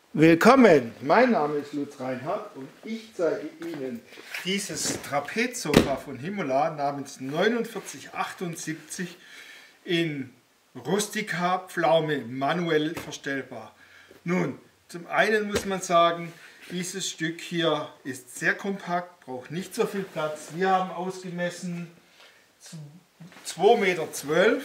Willkommen, mein Name ist Lutz Reinhardt und ich zeige Ihnen dieses Trapezsofa von Himola namens 4978 in Rustika Pflaume, manuell verstellbar. Nun, zum einen muss man sagen, dieses Stück hier ist sehr kompakt, braucht nicht so viel Platz. Wir haben ausgemessen 2,12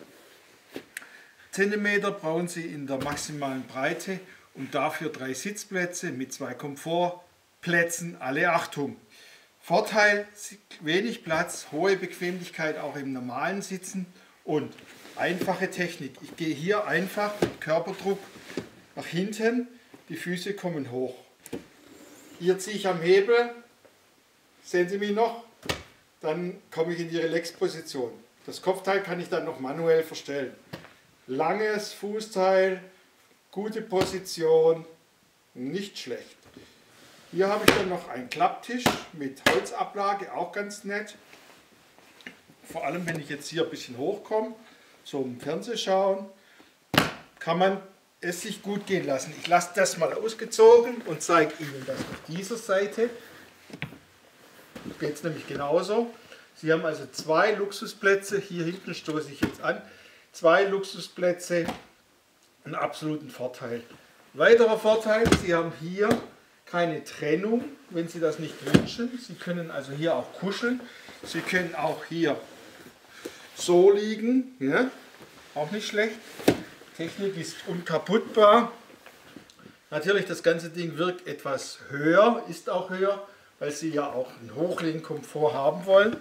cm brauchen Sie in der maximalen Breite und dafür 3 Sitzplätze mit 2 Komfortplätzen, alle Achtung. Vorteil, wenig Platz, hohe Bequemlichkeit auch im normalen Sitzen und einfache Technik. Ich gehe hier einfach mit Körperdruck nach hinten, die Füße kommen hoch. Hier ziehe ich am Hebel, sehen Sie mich noch? Dann komme ich in die Relax-Position. Das Kopfteil kann ich dann noch manuell verstellen. Langes Fußteil, gute Position, nicht schlecht. Hier habe ich dann noch einen Klapptisch mit Holzablage, auch ganz nett. Vor allem, wenn ich jetzt hier ein bisschen hochkomme, so im Fernsehen schauen, kann man es sich gut gehen lassen. Ich lasse das mal ausgezogen und zeige Ihnen das auf dieser Seite. Geht es nämlich genauso. Sie haben also 2 Luxusplätze, hier hinten stoße ich jetzt an, 2 Luxusplätze, einen absoluten Vorteil. Weiterer Vorteil, Sie haben hier keine Trennung, wenn Sie das nicht wünschen. Sie können also hier auch kuscheln. Sie können auch hier so liegen, ja, auch nicht schlecht. Technik ist unkaputtbar. Natürlich, das ganze Ding wirkt etwas höher, ist auch höher, weil Sie ja auch einen Hochlehnkomfort haben wollen.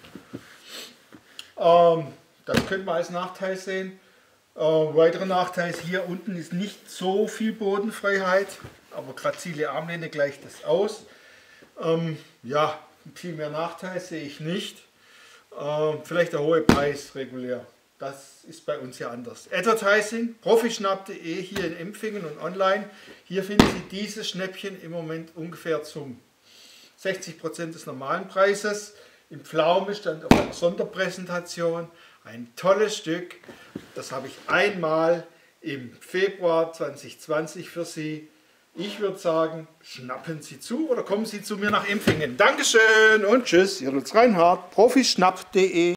Das könnte man als Nachteil sehen. Weiterer Nachteil ist, hier unten ist nicht so viel Bodenfreiheit, aber grazile Armlehne gleicht das aus. Ja, viel mehr Nachteil sehe ich nicht. Vielleicht der hohe Preis regulär. Das ist bei uns ja anders. Advertising, profischnapp.de, hier in Empfingen und online. Hier finden Sie dieses Schnäppchen im Moment ungefähr zum 60% des normalen Preises. Im Pflaume stand auf einer Sonderpräsentation. Ein tolles Stück. Das habe ich einmal im Februar 2020 für Sie. Ich würde sagen, schnappen Sie zu oder kommen Sie zu mir nach Empfingen. Dankeschön und tschüss, Ihr Lutz Reinhardt, profischnapp.de.